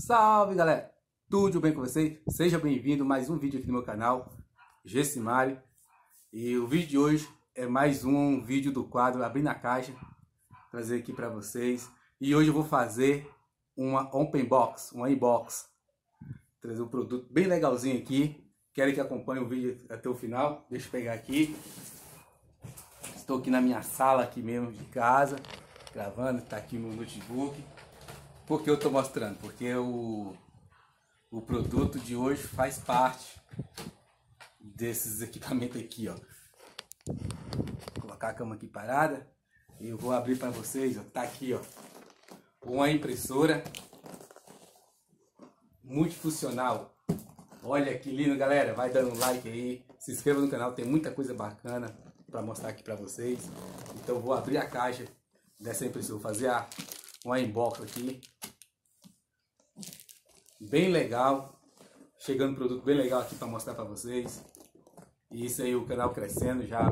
Salve galera, tudo bem com vocês? Seja bem-vindo a mais um vídeo aqui no meu canal, Gessimari. E o vídeo de hoje é mais um vídeo do quadro Abrindo a Caixa, trazer aqui para vocês. E hoje eu vou fazer uma open box, uma unbox, trazer um produto bem legalzinho aqui. Quero que acompanhe o vídeo até o final. Deixa eu pegar aqui. Estou aqui na minha sala aqui mesmo de casa, gravando, tá aqui no notebook. Por que eu estou mostrando? Porque o produto de hoje faz parte desses equipamentos aqui, ó. Vou colocar a cama aqui parada e eu vou abrir para vocês, ó. Tá aqui, ó, uma impressora multifuncional. Olha que lindo, galera. Vai dando um like aí, se inscreva no canal, tem muita coisa bacana para mostrar aqui para vocês. Então eu vou abrir a caixa dessa impressora, vou fazer uma unbox aqui. Bem legal, chegando um produto bem legal aqui para mostrar para vocês. E isso aí, o canal crescendo já.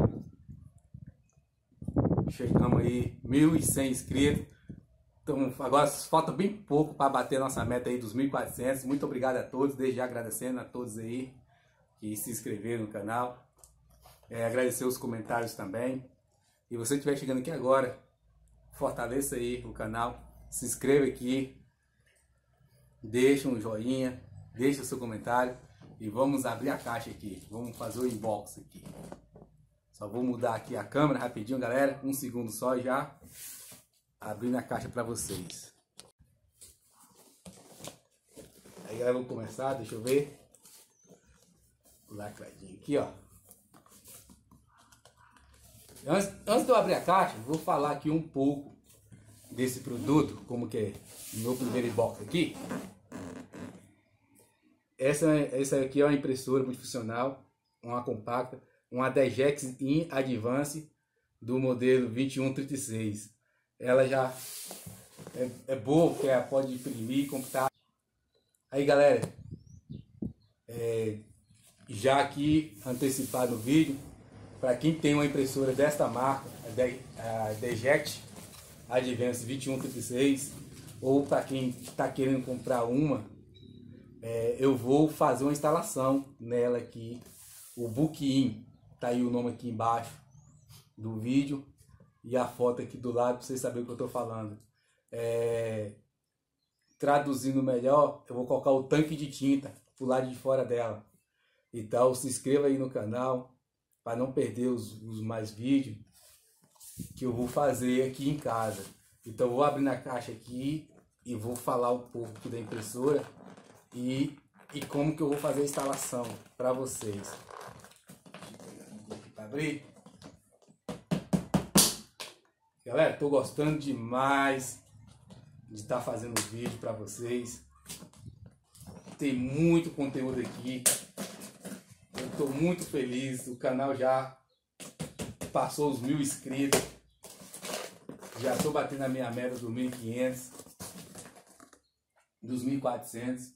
Chegamos aí 1.100 inscritos. Então agora falta bem pouco para bater a nossa meta aí dos 1.400. Muito obrigado a todos, desde já agradecendo a todos aí que se inscreveram no canal. Agradecer os comentários também. E você que estiver chegando aqui agora, fortaleça aí o canal, se inscreva aqui. Deixa um joinha, deixa o seu comentário e vamos abrir a caixa aqui. Vamos fazer o unboxing aqui. Só vou mudar aqui a câmera rapidinho, galera. Um segundo só já. Abrindo a caixa para vocês. Aí, galera, vamos começar. Deixa eu ver. Lacradinho aqui, ó. Antes de eu abrir a caixa, vou falar aqui um pouco desse produto, como que é o meu primeiro box aqui. Essa aqui é uma impressora multifuncional, uma compacta, uma Dejex In Advance do modelo 2136. Ela já é boa, porque ela pode imprimir e computar. Aí, galera, já aqui antecipado no vídeo, para quem tem uma impressora desta marca, a Dejex Advance 2136, ou para quem está querendo comprar uma, eu vou fazer uma instalação nela aqui, o Book-in, tá aí o nome aqui embaixo do vídeo e a foto aqui do lado para vocês saberem o que eu estou falando. Traduzindo melhor, eu vou colocar o tanque de tinta pro lado de fora dela. Então se inscreva aí no canal para não perder os mais vídeos que eu vou fazer aqui em casa. Então eu vou abrir na caixa aqui e vou falar um pouco aqui da impressora e como que eu vou fazer a instalação para vocês. Deixa eu pegar um pouco aqui para abrir. Galera, tô gostando demais de estar fazendo vídeo para vocês. Tem muito conteúdo aqui. Eu tô muito feliz. O canal já passou os 1.000 inscritos. Já estou batendo a minha meta dos 1.500, dos 1.400.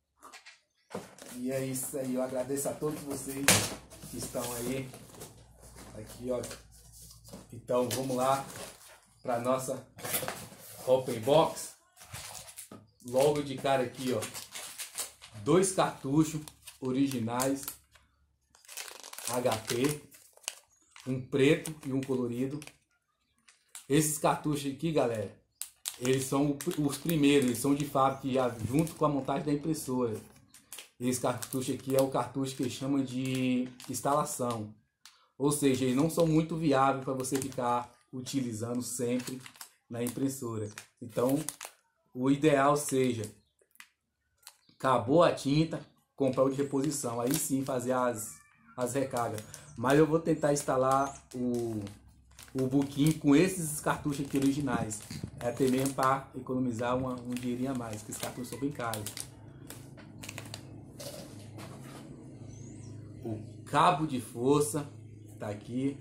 E é isso aí. Eu agradeço a todos vocês que estão aí. Aqui, ó. Então vamos lá para nossa open box. Logo de cara aqui, ó, 2 cartuchos originais HP, um preto e um colorido. Esses cartuchos aqui, galera, eles são os primeiros, eles são de fábrica, junto com a montagem da impressora. Esse cartucho aqui é o cartucho que chama de instalação, ou seja, eles não são muito viáveis para você ficar utilizando sempre na impressora. Então, o ideal seja, acabou a tinta, comprar o de reposição, aí sim fazer as recargas. Mas eu vou tentar instalar o Book-in com esses cartuchos aqui originais, até mesmo para economizar um dinheirinho a mais, porque esses cartuchos são bem caros. O cabo de força tá aqui.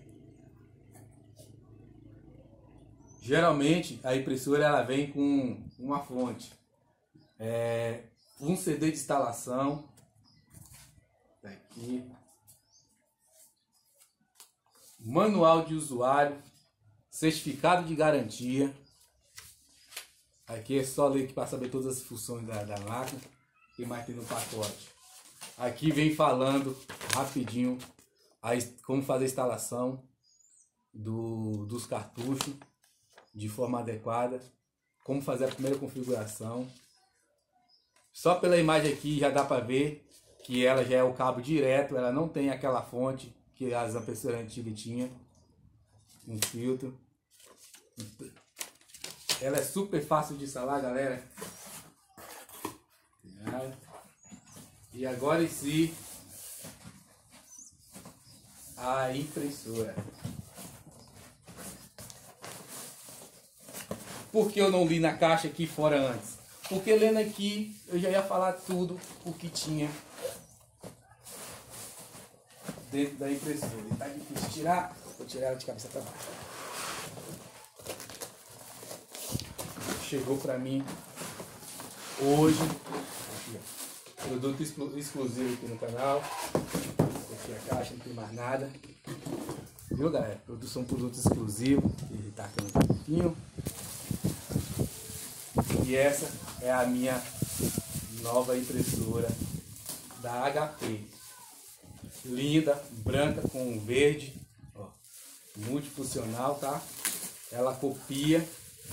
Geralmente a impressora ela vem com uma fonte, um CD de instalação, tá aqui, manual de usuário, certificado de garantia, Aqui é só ler para saber todas as funções da máquina. O que mais tem no pacote? Aqui vem falando rapidinho como fazer a instalação dos cartuchos de forma adequada, como fazer a primeira configuração. Só pela imagem aqui já dá para ver que ela já é o cabo direto, ela não tem aquela fonte que as impressoras antigas tinham, um filtro. Ela é super fácil de instalar, galera. E agora em si, a impressora. Por que eu não li na caixa aqui fora antes? Porque lendo aqui eu já ia falar tudo o que tinha dentro da impressora. E tá difícil de tirar, vou tirar ela de cabeça para baixo. Chegou para mim hoje, aqui, ó, produto exclusivo aqui no canal. Aqui a caixa, não tem mais nada. Viu, galera? São produtos exclusivos. Ele tá aqui um pouquinho. E essa é a minha nova impressora da HP. Linda, branca com verde, ó, multifuncional, tá? Ela copia,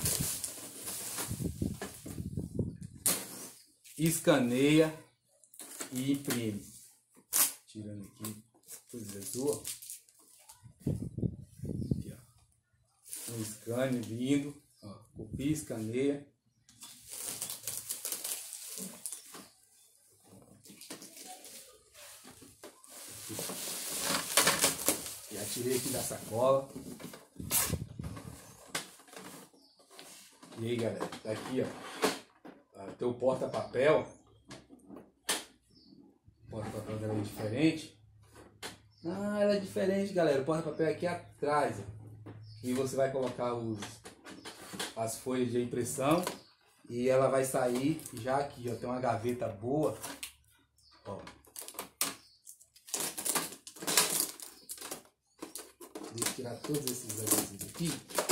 escaneia e imprime. Tirando aqui coisa azul, aqui, ó. Um scanner lindo, ó, copia, escaneia. Já tirei aqui da sacola. E aí, galera, tá aqui, ó, tem o porta-papel. O porta-papel dela é diferente. Ah, ela é diferente, galera. O porta-papel é aqui atrás, ó. E você vai colocar as folhas de impressão. E ela vai sair já aqui, ó. Tem uma gaveta boa, ó. Deixa eu tirar todos esses adesivos aqui.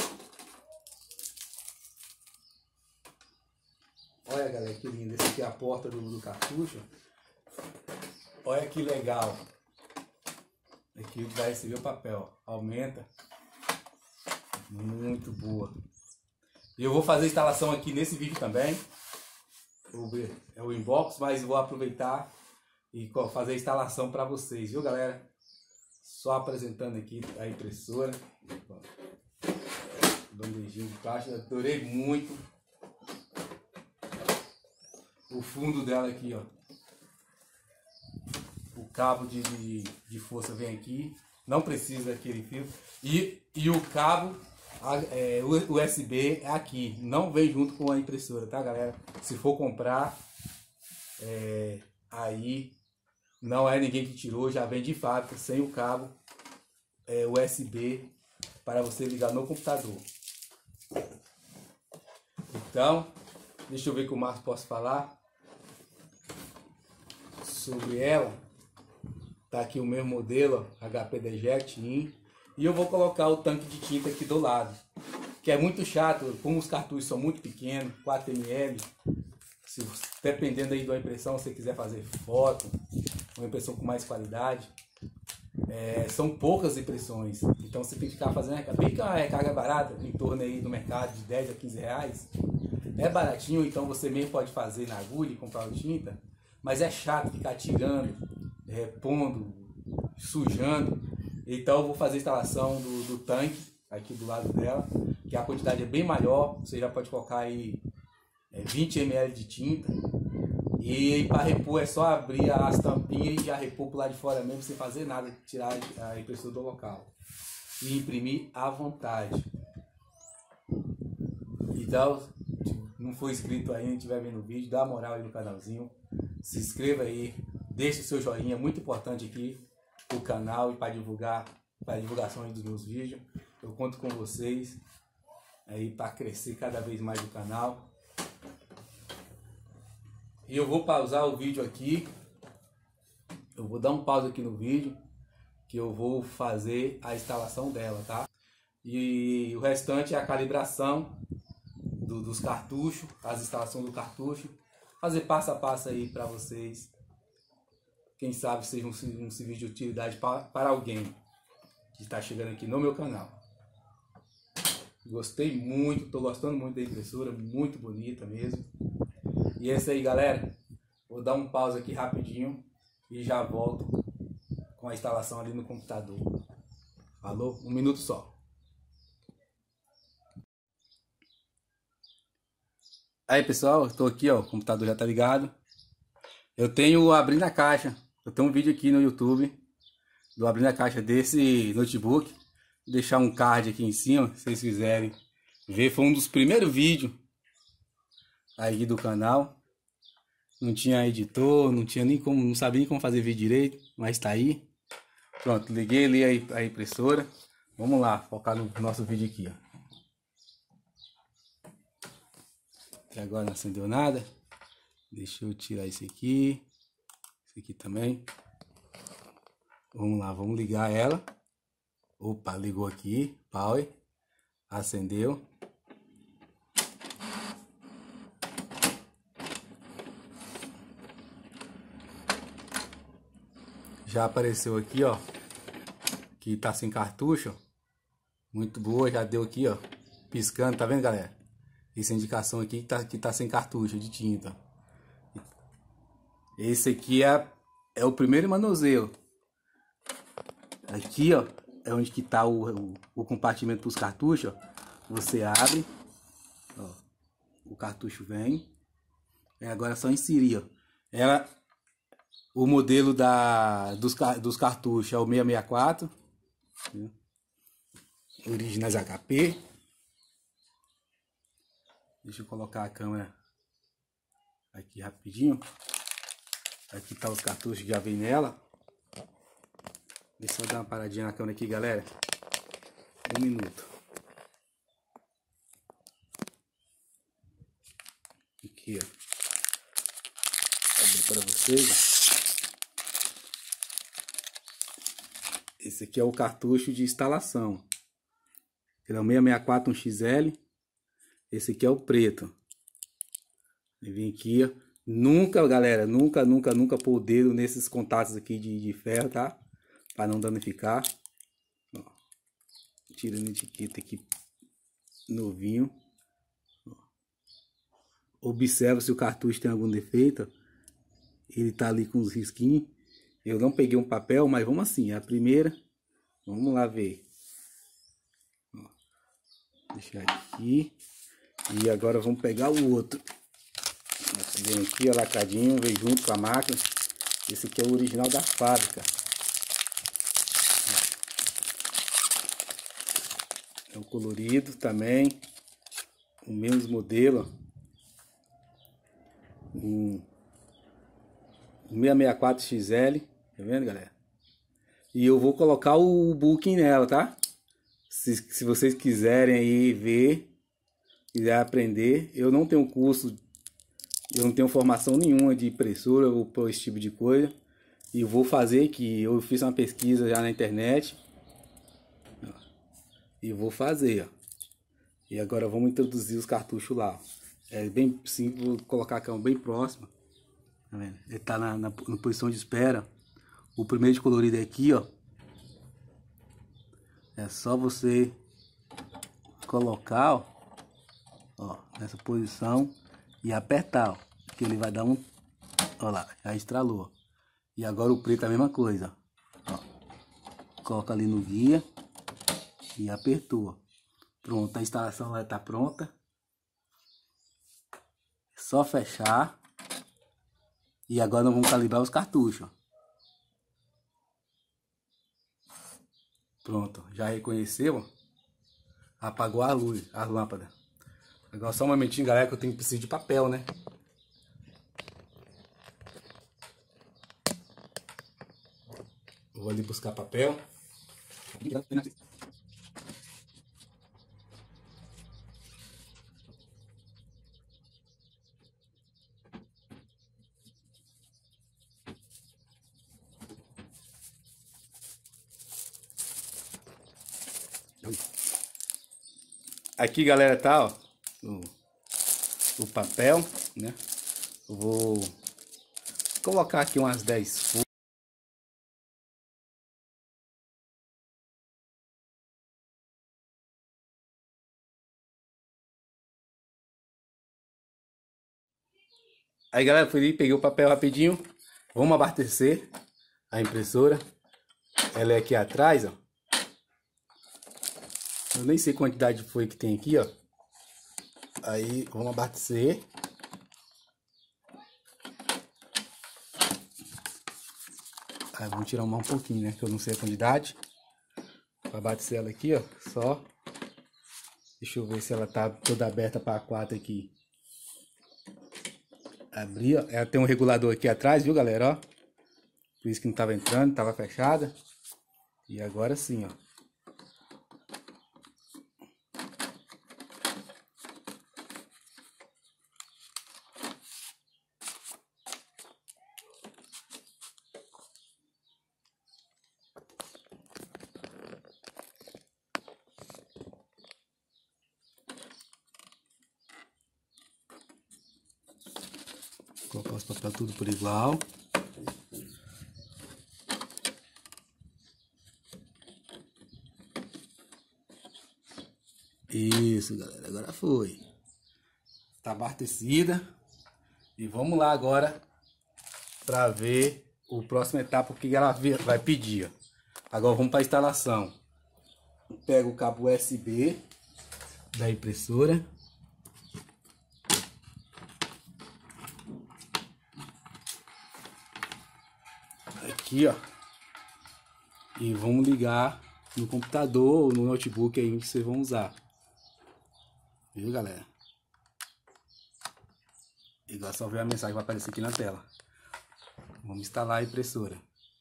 Olha, galera, que lindo. Esse aqui é a porta do cartucho. Olha que legal. Aqui vai receber o papel. Aumenta. Muito boa. E eu vou fazer a instalação aqui nesse vídeo também. É o inbox, mas eu vou aproveitar e fazer a instalação para vocês, viu, galera? Só apresentando aqui a impressora. Bandejinha de plástico. Adorei muito. O fundo dela aqui, ó. O cabo de força vem aqui. Não precisa daquele fio. E o cabo USB é aqui. Não vem junto com a impressora, tá, galera? Se for comprar, aí não é ninguém que tirou. Já vem de fábrica, sem o cabo USB para você ligar no computador. Então, deixa eu ver o que o Marcos posso falar sobre ela. Tá aqui o mesmo modelo, HP Deject In. E eu vou colocar o tanque de tinta aqui do lado. Que é muito chato, como os cartuchos são muito pequenos, 4 ml. Dependendo aí da impressão, se você quiser fazer foto, uma impressão com mais qualidade. São poucas impressões. Então você tem que ficar fazendo carga barata, em torno aí do mercado de 10 a 15 reais. É baratinho, então você mesmo pode fazer na agulha e comprar tinta. Mas é chato ficar tirando, repondo, sujando. Então eu vou fazer a instalação do tanque aqui do lado dela, que a quantidade é bem maior. Você já pode colocar aí 20 ml de tinta. E para repor é só abrir as tampinhas e já repor por lá de fora mesmo, sem fazer nada, tirar a impressora do local. E imprimir à vontade. Então, se não for inscrito ainda, estiver vendo o vídeo, dá uma moral aí no canalzinho. Se inscreva aí, deixe o seu joinha, muito importante aqui pro canal e para a divulgação aí dos meus vídeos. Eu conto com vocês aí para crescer cada vez mais o canal. E eu vou pausar o vídeo aqui. Eu vou dar um pause aqui no vídeo, que eu vou fazer a instalação dela, tá? E o restante é a calibração dos cartuchos, as instalações do cartucho, fazer passo a passo aí para vocês. Quem sabe seja um serviço de utilidade para alguém que está chegando aqui no meu canal. Gostei muito, estou gostando muito da impressora, muito bonita mesmo. E é isso aí, galera. Vou dar um pause aqui rapidinho e já volto com a instalação ali no computador. Falou? Um minuto só. Aí, pessoal, estou aqui, ó, o computador já tá ligado. Eu tenho abrindo a caixa. Eu tenho um vídeo aqui no YouTube do abrindo a caixa desse notebook. Vou deixar um card aqui em cima, se vocês quiserem ver. Foi um dos primeiros vídeos aí do canal. Não tinha editor, não tinha nem como, não sabia nem como fazer vídeo direito, mas tá aí. Pronto, liguei ali a impressora. Vamos lá, focar no nosso vídeo aqui, ó. Até agora não acendeu nada. Deixa eu tirar esse aqui. Esse aqui também. Vamos lá, vamos ligar ela. Opa, ligou aqui. Power. Acendeu. Já apareceu aqui, ó. Que tá sem cartucho. Muito boa, já deu aqui, ó. Piscando, tá vendo, galera? Essa indicação aqui que tá sem cartucho de tinta. Esse aqui é o primeiro manuseio. Aqui, ó, é onde que tá o compartimento para os cartuchos, ó. Você abre, ó, o cartucho vem. Agora é só inserir, ó. O modelo dos cartuchos é o 664. Né? Originais HP. Deixa eu colocar a câmera aqui rapidinho. Aqui tá os cartuchos que já vem nela. Deixa eu dar uma paradinha na câmera aqui, galera. Um minuto. Aqui, ó. Vou abrir para vocês, ó. Esse aqui é o cartucho de instalação. Ele é o 664 1XL. Esse aqui é o preto. Ele vem aqui, ó. Nunca, galera, nunca pôr o dedo nesses contatos aqui de ferro, tá? Para não danificar. Ó. Tirando a etiqueta aqui novinho. Ó. Observa se o cartucho tem algum defeito. Ele tá ali com os risquinhos. Eu não peguei um papel, mas vamos assim. A primeira, vamos lá ver. Ó. Deixar aqui. E agora vamos pegar o outro. Vem aqui, ó, lacradinho, vem junto com a máquina. Esse aqui é o original da fábrica. É o colorido também. O mesmo modelo. O 664 XL. Tá vendo, galera? E eu vou colocar o booking nela, tá? Se vocês quiserem aí ver, quiser aprender. Eu não tenho curso. Eu não tenho formação nenhuma de impressora ou por esse tipo de coisa. E vou fazer aqui. Eu fiz uma pesquisa já na internet. E vou fazer, ó. E agora vamos introduzir os cartuchos lá, ó. É bem simples, vou colocar a câmera bem próxima. Tá vendo? Ele tá na posição de espera. O primeiro de colorido é aqui, ó. É só você colocar, ó, nessa posição e apertar, ó, que ele vai dar um, ó lá, já estralou. E agora o preto é a mesma coisa, ó. Coloca ali no guia e apertou. Pronto, a instalação vai estar pronta. É só fechar. E agora nós vamos calibrar os cartuchos. Pronto, já reconheceu? Apagou a luz, a lâmpada. Agora só um momentinho, galera, que eu tenho que precisar de papel, né? Vou ali buscar papel. Aqui, galera, tá, ó, o papel, né? Eu vou colocar aqui umas 10 folhas. Aí, galera, fui ali, peguei o papel rapidinho. Vamos abastecer a impressora. Ela é aqui atrás, ó. Eu nem sei quantidade de folha que tem aqui, ó. Aí, vamos abastecer. Aí, vamos tirar um pouquinho, né? Que eu não sei a quantidade. Pra abastecer ela aqui, ó. Só. Deixa eu ver se ela tá toda aberta para A4 aqui. Abri, ó. Ela tem um regulador aqui atrás, viu, galera? Ó. Por isso que não tava entrando, tava fechada. E agora sim, ó. Vou colocar os papéis tudo por igual. Isso, galera. Agora foi. Tá abastecida. E vamos lá agora para ver o próximo etapa que ela vai pedir. Agora vamos para a instalação. Pego o cabo USB da impressora. Aqui, ó. E vamos ligar no computador ou no notebook aí que vocês vão usar. Viu, galera? E agora só ver a mensagem que vai aparecer aqui na tela. Vamos instalar a impressora.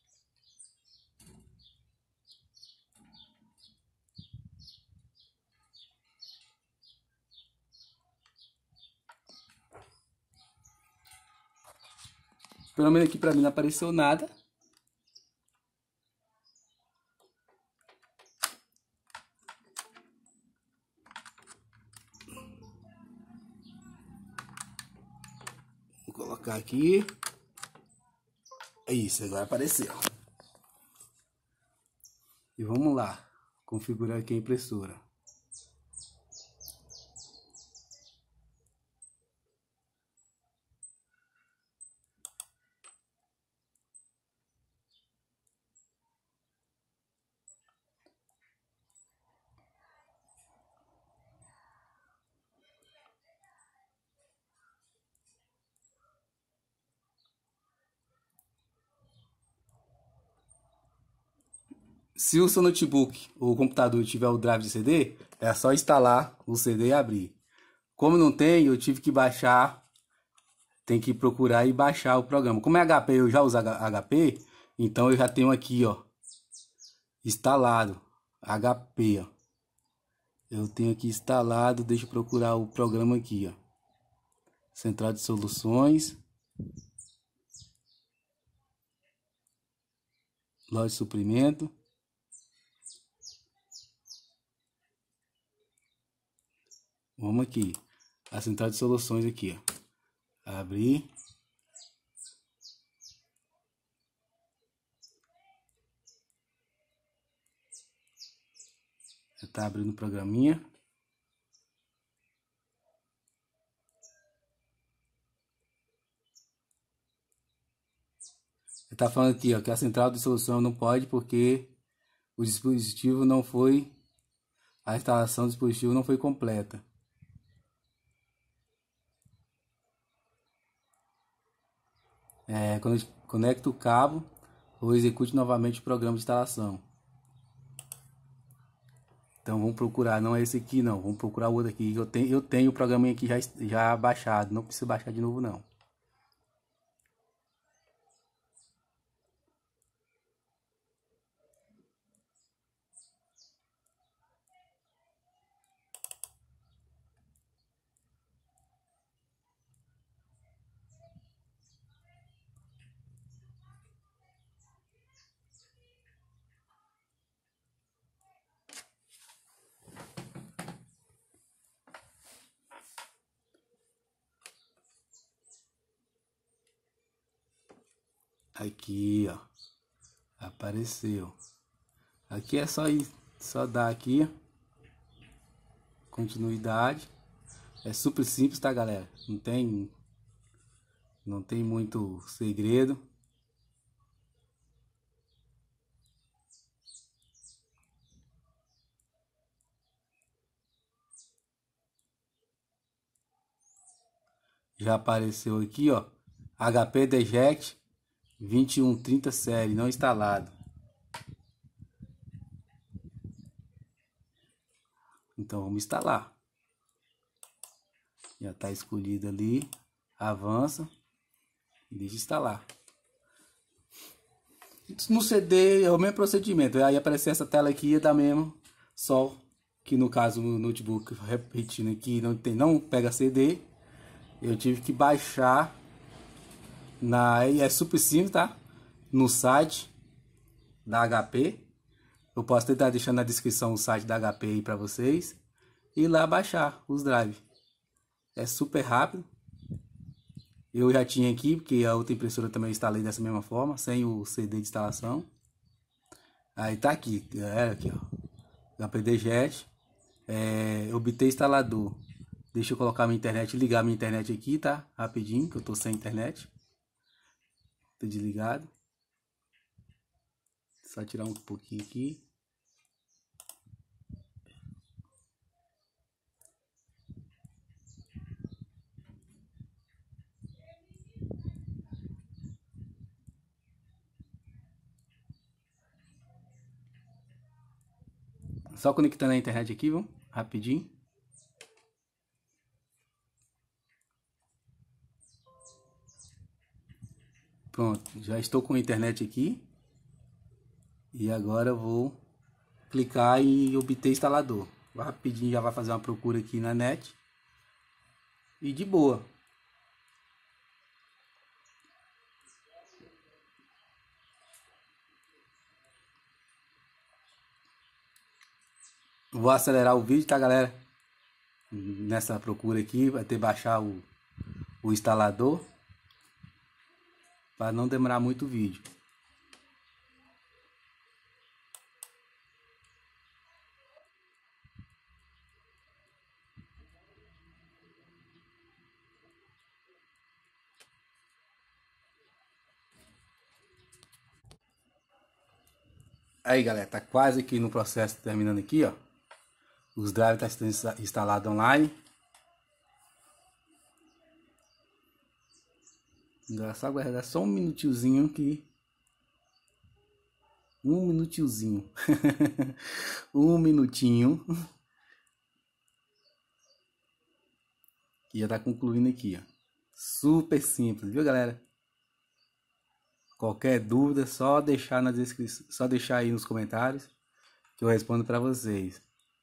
Pelo menos aqui pra mim não apareceu nada. Vou colocar aqui. É isso, agora apareceu. E vamos lá. Configurar aqui a impressora. Se o seu notebook ou computador tiver o drive de CD, é só instalar o CD e abrir. Como não tem, eu tive que baixar, tem que procurar e baixar o programa. Como é HP, eu já uso HP, então eu já tenho aqui, ó, instalado HP, ó. Eu tenho aqui instalado, deixa eu procurar o programa aqui, ó. Central de Soluções. Loja de suprimento. Vamos aqui. A central de soluções aqui, ó. Abrir. Já tá abrindo o programinha. Ele tá falando aqui, ó, que a central de solução não pode porque o dispositivo não foi, a instalação do dispositivo não foi completa. Quando conecta o cabo ou execute novamente o programa de instalação. Então vamos procurar, não é esse aqui não, vamos procurar o outro aqui. Eu tenho o programinha aqui já baixado, não precisa baixar de novo não. Aqui, ó. Apareceu. Aqui é só dar aqui continuidade. É super simples, tá, galera? Não tem muito segredo. Já apareceu aqui, ó. HP Deject 2130 série não instalado. Então vamos instalar. Já está escolhido ali. Avança. E deixa instalar. No CD é o mesmo procedimento. Aí aparecer essa tela aqui ia dar mesmo. Só que no caso no notebook, repetindo aqui, não pega CD. Eu tive que baixar. É super simples, tá? No site da HP. Eu posso tentar deixar na descrição o site da HP aí para vocês. E lá baixar os drives. É super rápido. Eu já tinha aqui, porque a outra impressora também instalei dessa mesma forma, sem o CD de instalação. Aí tá aqui, galera, aqui ó. HP Deject. Obter instalador. Deixa eu colocar minha internet, ligar minha internet aqui, tá? Rapidinho, que eu tô sem internet. Tô desligado. Só tirar um pouquinho aqui. Só conectando a internet aqui, vamos? Rapidinho. Pronto, já estou com a internet aqui. E agora eu vou clicar em obter instalador. Rapidinho já vai fazer uma procura aqui na net. E de boa. Vou acelerar o vídeo, tá, galera? Nessa procura aqui, vai ter que baixar o instalador. Para não demorar muito o vídeo. Aí, galera, tá quase aqui no processo, terminando aqui, ó. Os drives estão instalados online. Agora só aguardar só um minutinho aqui. Um minutinho. Um minutinho. E já tá concluindo aqui, ó. Super simples, viu, galera? Qualquer dúvida, só deixar na descrição, só deixar aí nos comentários que eu respondo para vocês.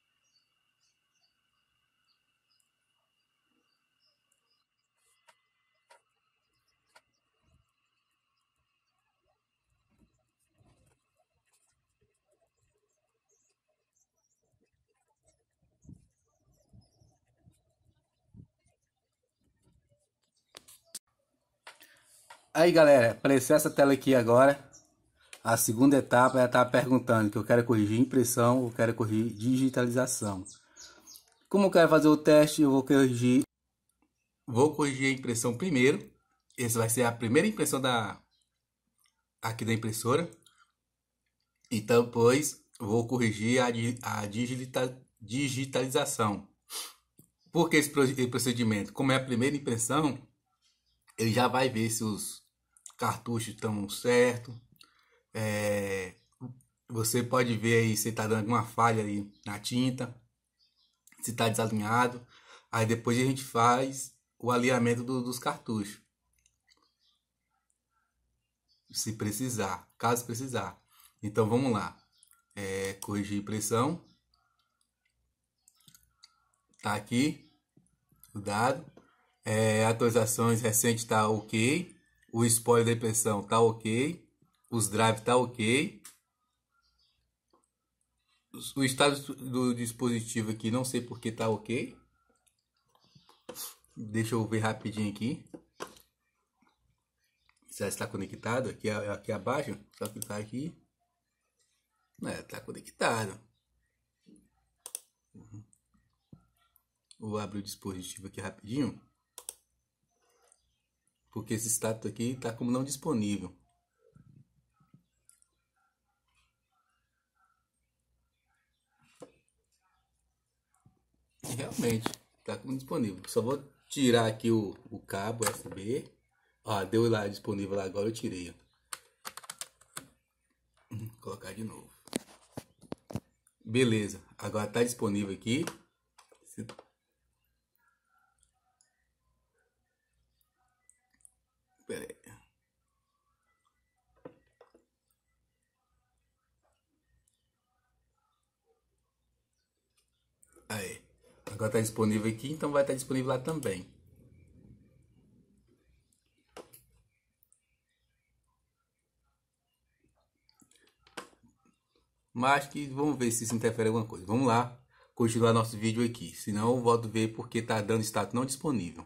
Aí, galera, apareceu essa tela aqui agora. A segunda etapa, ela tá perguntando que eu quero corrigir impressão, eu quero corrigir digitalização. Como eu quero fazer o teste, eu vou corrigir a impressão primeiro. Essa vai ser a primeira impressão aqui da impressora. E depois vou corrigir a digitalização. Por que esse procedimento? Como é a primeira impressão, ele já vai ver se os cartuchos estão certos. Você pode ver aí se está dando alguma falha aí na tinta, se está desalinhado. Aí depois a gente faz o alinhamento dos cartuchos, se precisar, caso precisar. Então vamos lá, corrigir impressão. Tá aqui o dado. Atualizações recentes tá ok. O spoiler da impressão tá ok. Os drives tá ok. O estado do dispositivo aqui, não sei porque tá ok. Deixa eu ver rapidinho aqui. Já está conectado aqui abaixo, só clicar aqui. Está conectado. Vou abrir o dispositivo aqui rapidinho, porque esse status aqui está como não disponível. E realmente está como disponível. Só vou tirar aqui o cabo USB. Ó, deu lá disponível lá, agora eu tirei. Vou colocar de novo. Beleza, agora está disponível aqui. Pera aí. Aí, agora está disponível aqui, então vai estar disponível lá também. Mas que vamos ver se isso interfere em alguma coisa. Vamos lá, continuar nosso vídeo aqui. Senão eu volto a ver porque está dando status não disponível.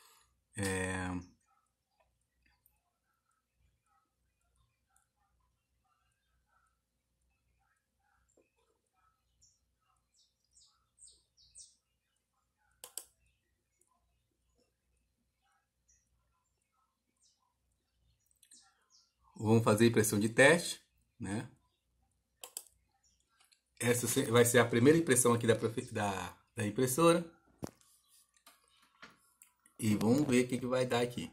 Vamos fazer impressão de teste, né? Essa vai ser a primeira impressão aqui da impressora. E vamos ver o que vai dar aqui.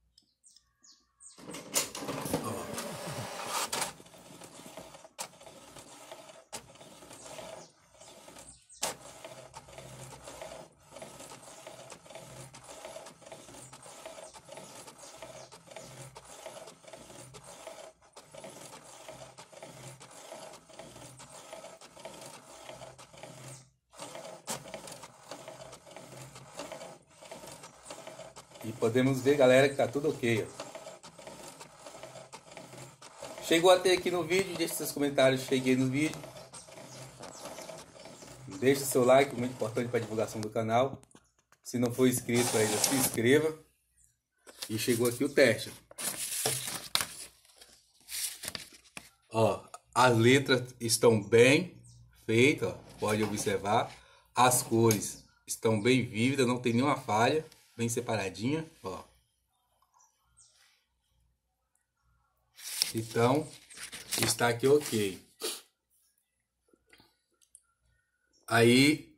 E podemos ver, galera, que tá tudo ok, ó. Chegou até aqui no vídeo, deixe seus comentários, cheguei no vídeo. Deixe seu like, muito importante para a divulgação do canal. Se não for inscrito ainda, se inscreva. E chegou aqui o teste. Ó, as letras estão bem feitas, ó, pode observar. As cores estão bem vívidas, não tem nenhuma falha. Bem separadinha, ó. Então, está aqui ok. Aí,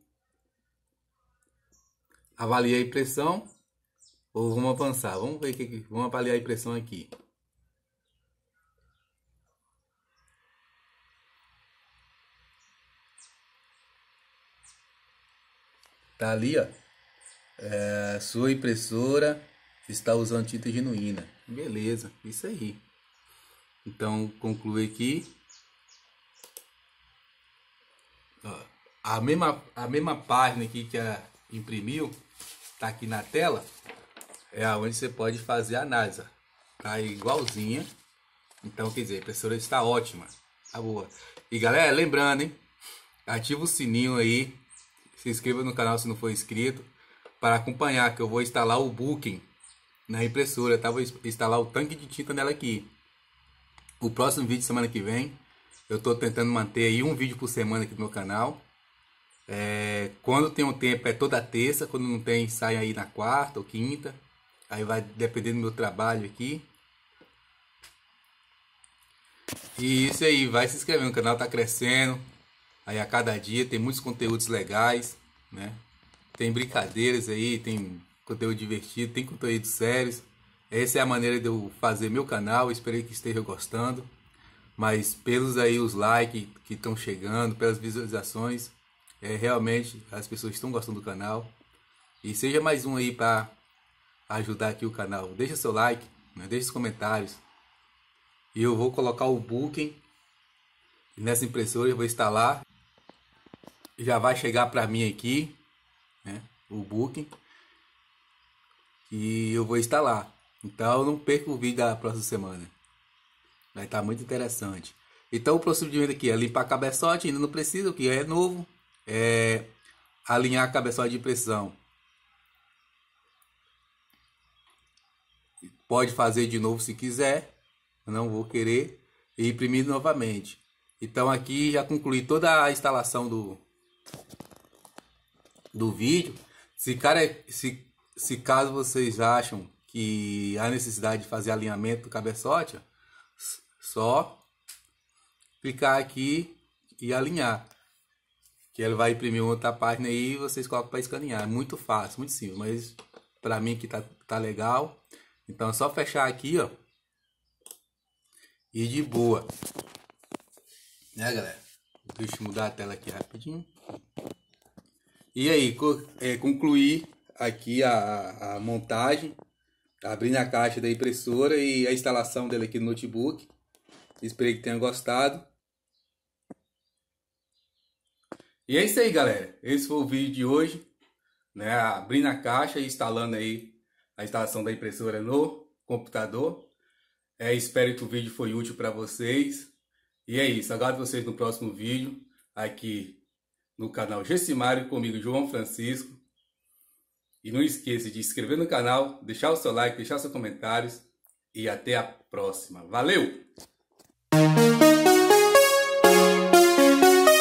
avaliei a impressão. Ou vamos avançar. Vamos ver vamos avaliar a impressão aqui. Tá ali, ó. Sua impressora está usando tinta genuína. Beleza, isso aí. Então, conclui aqui. Ó, a mesma página aqui que ela imprimiu, tá aqui na tela. É onde você pode fazer a análise. Ó. Tá igualzinha. Então, quer dizer, a impressora está ótima. Tá boa. E galera, lembrando, hein? Ativa o sininho aí. Se inscreva no canal se não for inscrito. Para acompanhar, que eu vou instalar o Booking na impressora, tá? Vou instalar o tanque de tinta nela aqui. O próximo vídeo, semana que vem, eu tô tentando manter aí um vídeo por semana aqui no meu canal. Quando tem um tempo é toda terça, quando não tem sai aí na quarta ou quinta. Aí vai dependendo do meu trabalho aqui. E isso aí, vai se inscrevendo, o canal tá crescendo. Aí a cada dia tem muitos conteúdos legais, né? Tem brincadeiras aí, tem conteúdo divertido, tem conteúdo sérios. Essa é a maneira de eu fazer meu canal, espero que esteja gostando. Mas pelos aí os likes que estão chegando, pelas visualizações, realmente as pessoas estão gostando do canal. E seja mais um aí para ajudar aqui o canal. Deixa seu like, né? Deixa os comentários. E eu vou colocar o Booking nessa impressora, eu vou instalar. Já vai chegar para mim aqui, né? O Booking. E eu vou instalar. Então não perca o vídeo da próxima semana. Vai estar muito interessante. Então o procedimento aqui é limpar a cabeçote, ainda não precisa, o que é novo. É alinhar a cabeçote de impressão. pode fazer de novo se quiser. Eu não vou querer. E imprimir novamente. Então aqui já concluí toda a instalação do vídeo. Se caso vocês acham que há necessidade de fazer alinhamento do cabeçote, só clicar aqui e alinhar. Que ele vai imprimir outra página aí e vocês colocam para escanear. É muito fácil, muito simples. Mas para mim aqui tá legal. Então é só fechar aqui, ó. E de boa. Né, galera? Deixa eu mudar a tela aqui rapidinho. E aí, concluí aqui a montagem. Abrindo a caixa da impressora e a instalação dele aqui no notebook. Espero que tenham gostado. E é isso aí, galera. Esse foi o vídeo de hoje, né? Abrindo a caixa e instalando aí a instalação da impressora no computador. Espero que o vídeo foi útil para vocês. E é isso. Aguardo vocês no próximo vídeo aqui no canal Gessimário comigo, João Francisco. E não esqueça de se inscrever no canal, deixar o seu like, deixar seus comentários. E até a próxima. Valeu!